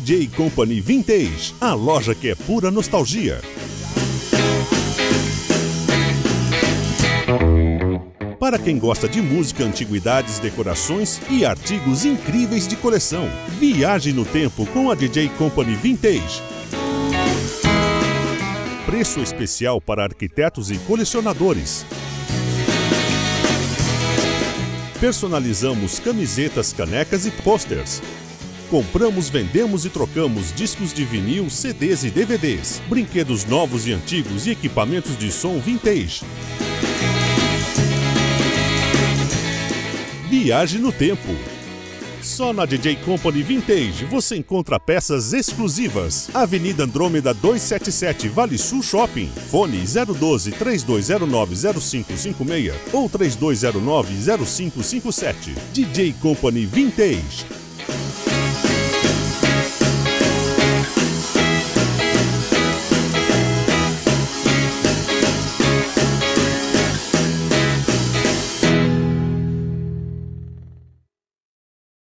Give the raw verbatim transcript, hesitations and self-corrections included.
J Company Vintage, a loja que é pura nostalgia. Para quem gosta de música, antiguidades, decorações e artigos incríveis de coleção, viaje no tempo com a D J Company Vintage. Preço especial para arquitetos e colecionadores. Personalizamos camisetas, canecas e posters. Compramos, vendemos e trocamos discos de vinil, C Ds e D V Ds, brinquedos novos e antigos e equipamentos de som vintage. Viaje no tempo. Só na D J Company Vintage você encontra peças exclusivas. Avenida Andrômeda duzentos e setenta e sete, Vale Sul Shopping. Fone zero um dois, três dois zero nove, zero cinco cinco seis ou três dois zero nove, zero cinco cinco sete. D J Company Vintage.